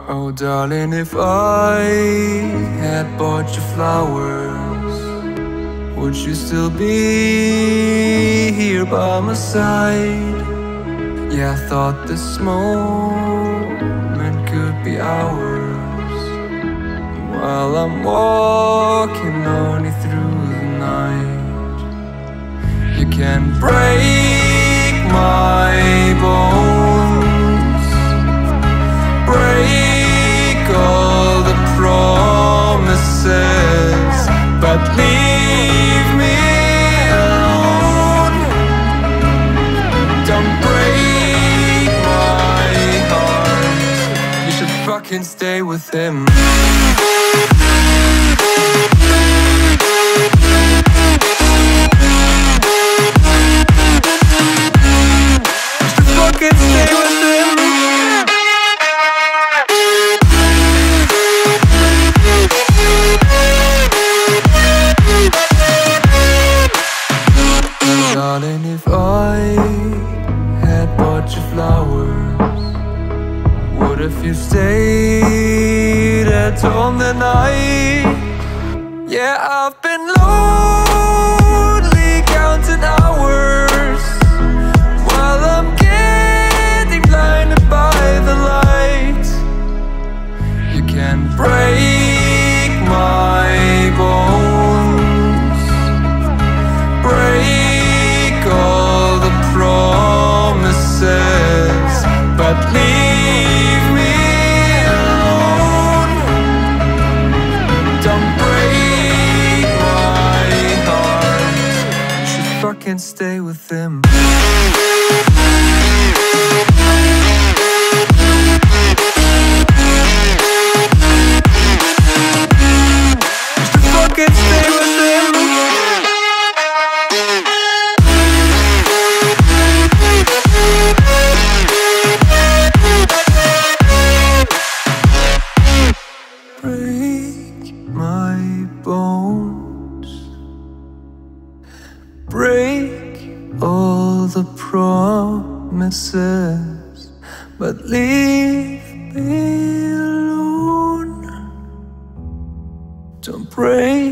Oh darling, if I had bought you flowers, would you still be here by my side? Yeah, I thought this moment could be ours, while I'm walking lonely through the night. You can break my bones, break all the promises, but leave me alone. Don't break my heart. You should fucking stay with him. You should fucking stay with him. Darling, if I had bought you flowers, what if you stayed at home the night? Yeah, I've been lonely counting hours, while I'm getting blinded by the light. You can break my bones, break all the promises, but leave me alone. Don't break my heart. You should fucking stay with him. You should fucking stay with him. Break my bones, break all the promises, but leave me alone. Don't break